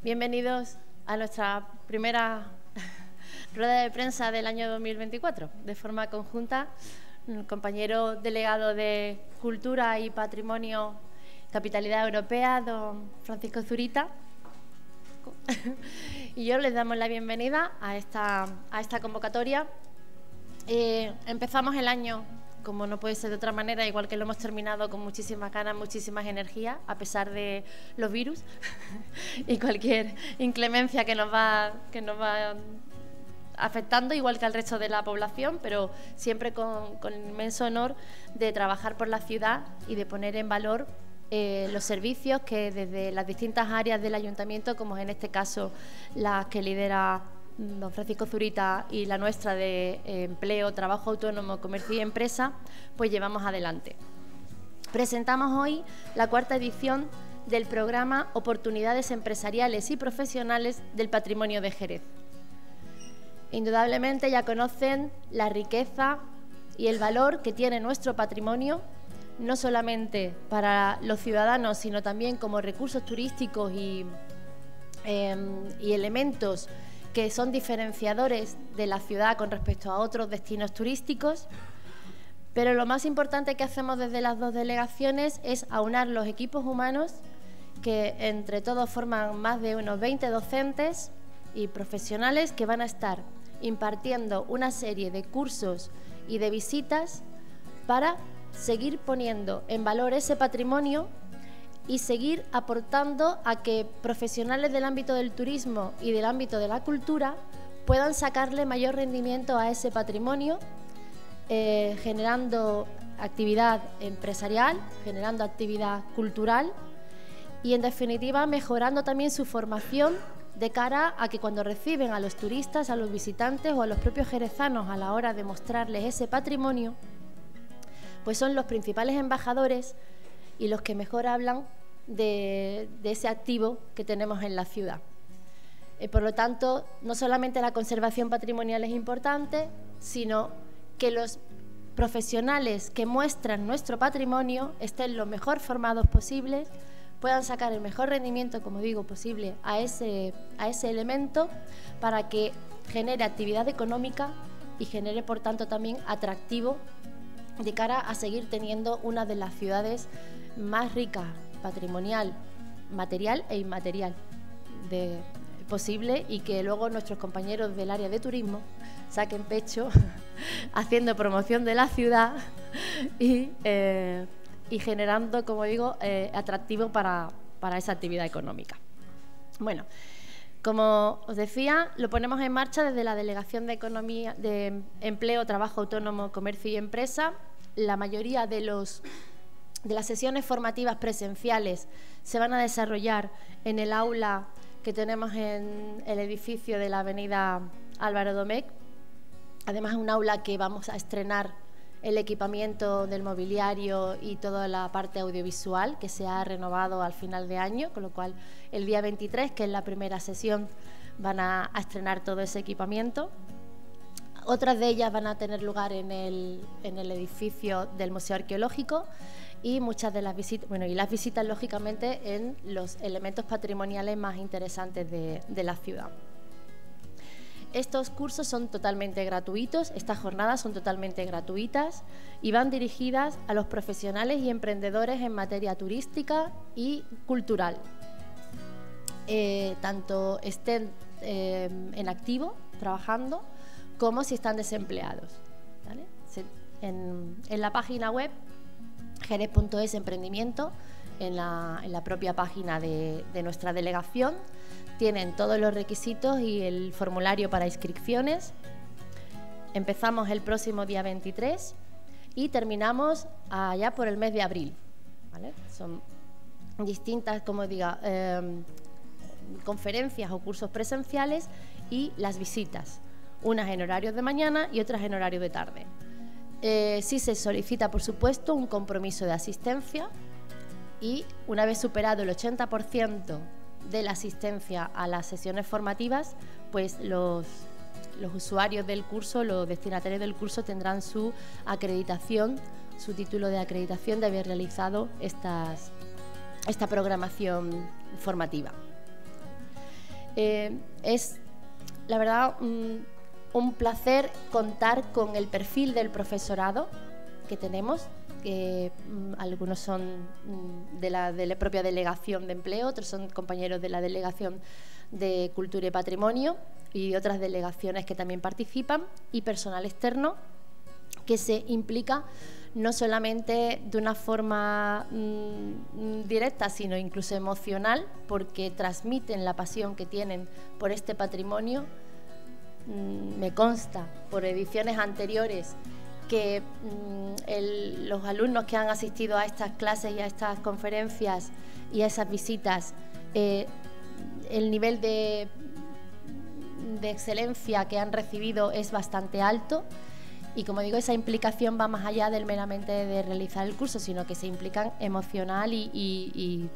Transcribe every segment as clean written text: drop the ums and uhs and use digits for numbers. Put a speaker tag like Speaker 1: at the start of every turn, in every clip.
Speaker 1: Bienvenidos a nuestra primera rueda de prensa del año 2024, de forma conjunta. El compañero delegado de Cultura y Patrimonio, Capitalidad Europea, don Francisco Zurita, y yo les damos la bienvenida a esta convocatoria. Empezamos el año, como no puede ser de otra manera, igual que lo hemos terminado, con muchísimas ganas, muchísimas energías, a pesar de los virus y cualquier inclemencia que nos va afectando, igual que al resto de la población, pero siempre con el inmenso honor de trabajar por la ciudad y de poner en valor los servicios que desde las distintas áreas del ayuntamiento, como en este caso las que lidera don Francisco Zurita y la nuestra de empleo, trabajo autónomo, comercio y empresa, pues llevamos adelante. Presentamos hoy la cuarta edición del programa Oportunidades Empresariales y Profesionales del Patrimonio de Jerez. Indudablemente ya conocen la riqueza y el valor que tiene nuestro patrimonio, no solamente para los ciudadanos, sino también como recursos turísticos y elementos que son diferenciadores de la ciudad con respecto a otros destinos turísticos. Pero lo más importante que hacemos desde las dos delegaciones es aunar los equipos humanos que entre todos forman más de unos 20 docentes y profesionales que van a estar impartiendo una serie de cursos y de visitas para seguir poniendo en valor ese patrimonio y seguir aportando a que profesionales del ámbito del turismo y del ámbito de la cultura puedan sacarle mayor rendimiento a ese patrimonio, generando actividad empresarial, generando actividad cultural y, en definitiva, mejorando también su formación de cara a que cuando reciben a los turistas, a los visitantes o a los propios jerezanos a la hora de mostrarles ese patrimonio, pues son los principales embajadores y los que mejor hablan de ese activo que tenemos en la ciudad. Por lo tanto, no solamente la conservación patrimonial es importante, sino que los profesionales que muestran nuestro patrimonio estén lo mejor formados posibles, puedan sacar el mejor rendimiento, como digo, posible a ese elemento para que genere actividad económica y genere, por tanto, también atractivo de cara a seguir teniendo una de las ciudades más ricas, patrimonial, material e inmaterial posible, y que luego nuestros compañeros del área de turismo saquen pecho haciendo promoción de la ciudad y generando, como digo, atractivo para esa actividad económica. Bueno, como os decía, lo ponemos en marcha desde la Delegación de Economía, de Empleo, Trabajo Autónomo, Comercio y Empresa. La mayoría de las sesiones formativas presenciales se van a desarrollar en el aula que tenemos en el edificio de la avenida Álvaro Domecq. Además, es un aula que vamos a estrenar el equipamiento del mobiliario y toda la parte audiovisual, que se ha renovado al final de año, con lo cual el día 23, que es la primera sesión, van a estrenar todo ese equipamiento. Otras de ellas van a tener lugar en el edificio del Museo Arqueológico, y muchas de las visitas, y las visitas, lógicamente, en los elementos patrimoniales más interesantes de la ciudad. Estos cursos son totalmente gratuitos, estas jornadas son totalmente gratuitas y van dirigidas a los profesionales y emprendedores en materia turística y cultural. Tanto estén en activo, trabajando, como si están desempleados, ¿vale? En la página web jerez.es Emprendimiento, en la propia página de nuestra delegación, tienen todos los requisitos y el formulario para inscripciones. Empezamos el próximo día 23 y terminamos allá por el mes de abril, ¿vale? Son distintas, como diga, conferencias o cursos presenciales y las visitas, unas en horarios de mañana y otras en horario de tarde. Sí se solicita, por supuesto, un compromiso de asistencia, y una vez superado el 80% de la asistencia a las sesiones formativas, pues los usuarios del curso, los destinatarios del curso, tendrán su acreditación, su título de acreditación de haber realizado esta programación formativa. Es, la verdad, un placer contar con el perfil del profesorado que tenemos, que algunos son de la propia Delegación de Empleo, otros son compañeros de la Delegación de Cultura y Patrimonio y de otras delegaciones que también participan, y personal externo que se implica no solamente de una forma directa, sino incluso emocional, porque transmiten la pasión que tienen por este patrimonio. Me consta por ediciones anteriores que los alumnos que han asistido a estas clases y a estas conferencias y a esas visitas, el nivel de excelencia que han recibido es bastante alto. Y como digo, esa implicación va más allá del meramente de realizar el curso, sino que se implican emocional y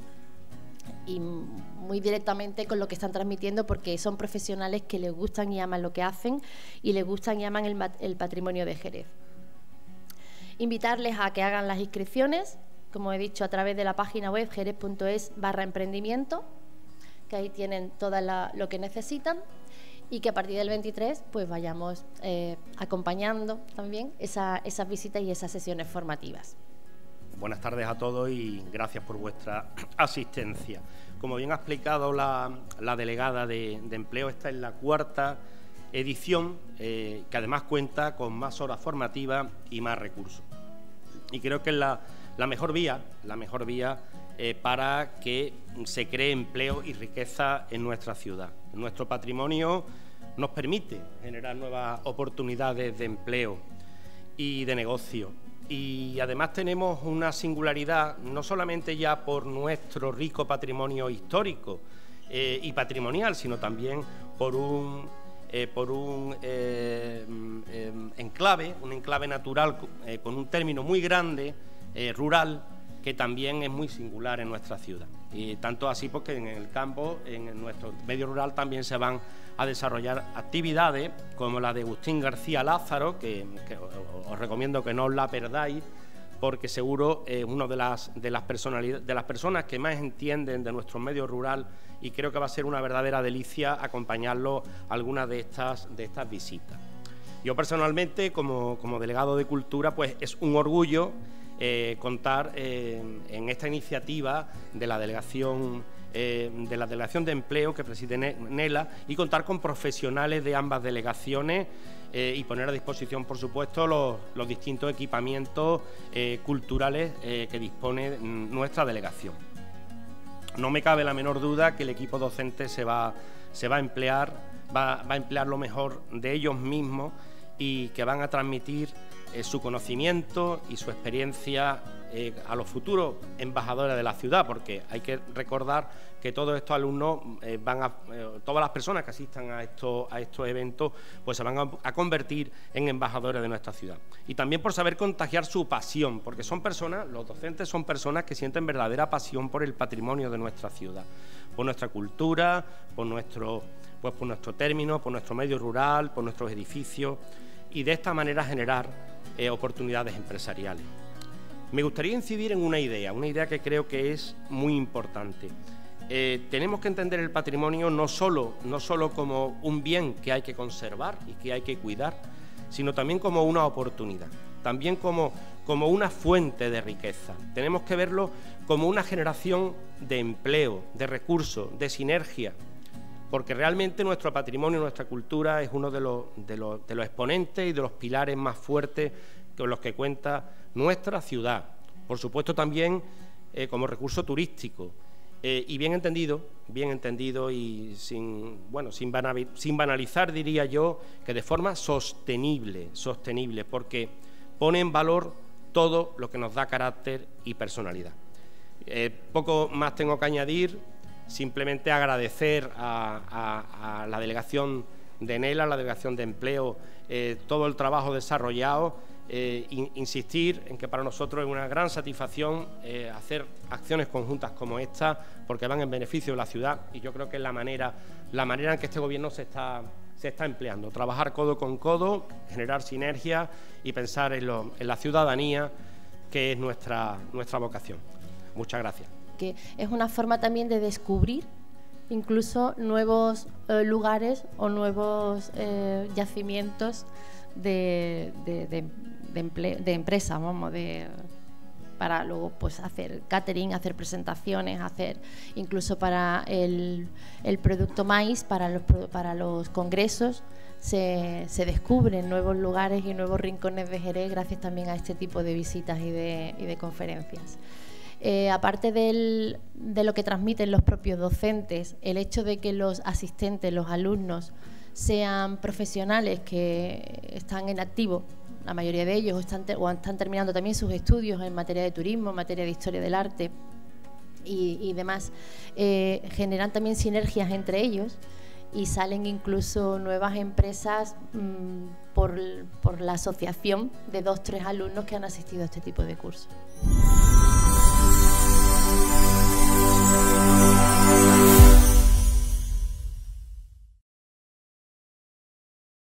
Speaker 1: muy directamente con lo que están transmitiendo, porque son profesionales que les gustan y aman lo que hacen y les gustan y aman el patrimonio de Jerez. Invitarles a que hagan las inscripciones, como he dicho, a través de la página web jerez.es/emprendimiento, que ahí tienen todo lo que necesitan, y que a partir del 23 pues vayamos acompañando también esas visitas y esas sesiones formativas.
Speaker 2: Buenas tardes a todos y gracias por vuestra asistencia. Como bien ha explicado la delegada de Empleo, esta es la cuarta edición que además cuenta con más horas formativas y más recursos. Y creo que es la mejor vía para que se cree empleo y riqueza en nuestra ciudad. Nuestro patrimonio nos permite generar nuevas oportunidades de empleo y de negocio. Y además tenemos una singularidad, no solamente ya por nuestro rico patrimonio histórico y patrimonial, sino también por un enclave natural con un término muy grande, rural, que también es muy singular en nuestra ciudad. Y tanto así porque en el campo, en nuestro medio rural, también se van a desarrollar actividades como la de Agustín García Lázaro, que os recomiendo que no os la perdáis, porque seguro es una de las personas que más entienden de nuestro medio rural, y creo que va a ser una verdadera delicia acompañarlo a algunas de estas visitas. Yo personalmente, como delegado de Cultura, pues es un orgullo contar en esta iniciativa de la Delegación de Empleo que preside Nela, y contar con profesionales de ambas delegaciones y poner a disposición, por supuesto, los distintos equipamientos culturales que dispone nuestra delegación. No me cabe la menor duda que el equipo docente va a emplear lo mejor de ellos mismos y que van a transmitir su conocimiento y su experiencia a los futuros embajadores de la ciudad, porque hay que recordar que todos estos alumnos todas las personas que asistan a estos eventos, pues se van a convertir en embajadores de nuestra ciudad. Y también por saber contagiar su pasión, porque los docentes son personas que sienten verdadera pasión por el patrimonio de nuestra ciudad, por nuestra cultura, por nuestro término, por nuestro medio rural, por nuestros edificios, y de esta manera generar oportunidades empresariales. Me gustaría incidir en una idea que creo que es muy importante. Tenemos que entender el patrimonio no solo como un bien que hay que conservar y que hay que cuidar, sino también como una oportunidad, también como una fuente de riqueza. Tenemos que verlo como una generación de empleo, de recursos, de sinergia, porque realmente nuestro patrimonio, nuestra cultura es uno de los exponentes y de los pilares más fuertes con los que cuenta nuestra ciudad. Por supuesto también como recurso turístico y bien entendido y sin banalizar, diría yo, que de forma sostenible, porque pone en valor todo lo que nos da carácter y personalidad. Poco más tengo que añadir. Simplemente agradecer a la delegación de Nela, a la delegación de Empleo, todo el trabajo desarrollado, insistir en que para nosotros es una gran satisfacción hacer acciones conjuntas como esta, porque van en beneficio de la ciudad, y yo creo que es la manera en que este gobierno se está empleando, trabajar codo con codo, generar sinergia y pensar en la ciudadanía, que es nuestra vocación. Muchas gracias.
Speaker 1: Que es una forma también de descubrir incluso nuevos lugares o nuevos yacimientos de empresas, vamos, para luego pues hacer catering, hacer presentaciones, hacer incluso para el producto maíz, para los congresos. Se descubren nuevos lugares y nuevos rincones de Jerez gracias también a este tipo de visitas y de conferencias. Aparte de lo que transmiten los propios docentes, el hecho de que los asistentes, los alumnos, sean profesionales que están en activo, la mayoría de ellos están terminando también sus estudios en materia de turismo, en materia de historia del arte y demás, generan también sinergias entre ellos y salen incluso nuevas empresas por la asociación de 2 o 3 alumnos que han asistido a este tipo de cursos.